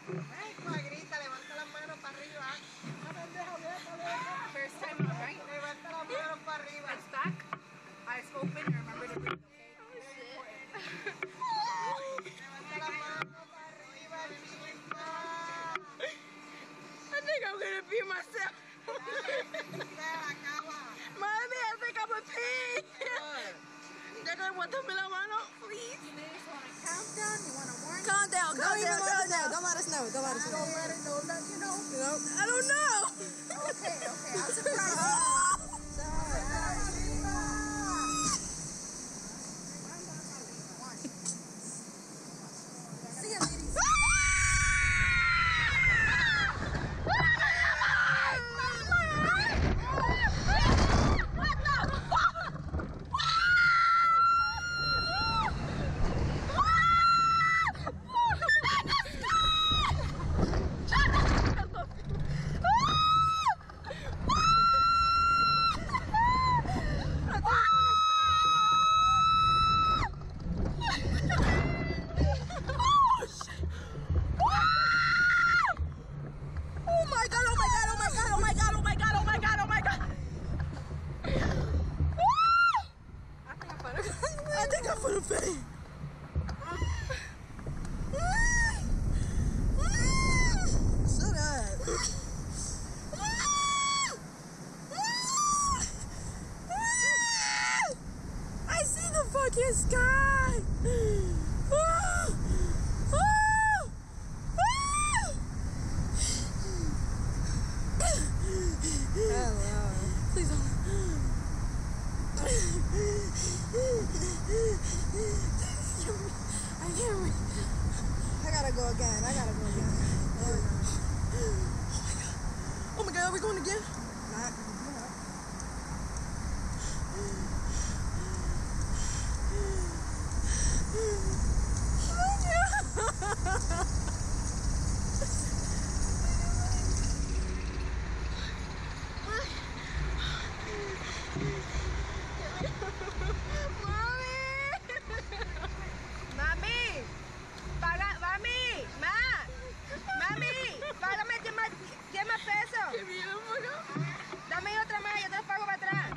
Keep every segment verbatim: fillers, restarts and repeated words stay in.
Grita, levanta las manos para arriba. First time out, right? Levanta las manos para arriba. It's back. Eyes open. Remember to breathe, okay? Levanta las manos para arriba, chica. I think I'm gonna pee myself. Mommy, I think I'm gonna pee. Déjame botarme la mano, please. You just want to count down. You want to warn. Calm down, calm Don't down, even let calm us know. down. Don't let us know. Don't let us know. Don't let it know that you know. You know? I don't know. Okay, okay. I'll surprise you. See you, ladies. I think I'm gonna faint. Shut up. I see the fucking sky. Hello. Please don't. I can't read. I gotta go again. I gotta go again. Oh, Oh my god, are we going again? not. Mami, paga, mami, ma, mami, págame diez más, diez más pesos. Dame otra más, yo te lo pago para atrás.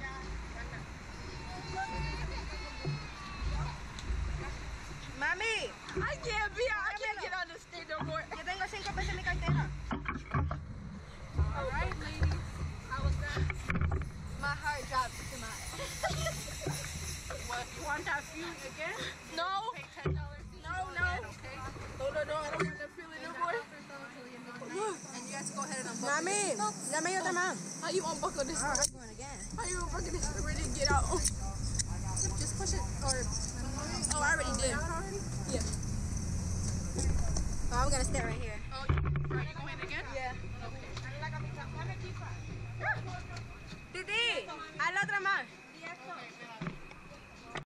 Mami, I can't be, I can't get on the stage no more. Yo tengo cinco pesos en mi cartera. All right, ladies. How was that? My heart dropped to my. Well, if you want that feud again, No, pay ten dollars. no, no, Okay. no, no, no, I don't want that feeling no more. And you guys go ahead and unbuckle Mami, your seatbelts. dame otra más. How you unbuckle this? Oh, I'm going again. How you unbuckle this? I already get out. Just push it. Or Oh, I already did. out already? Yeah. Oh, I'm gonna stay right here.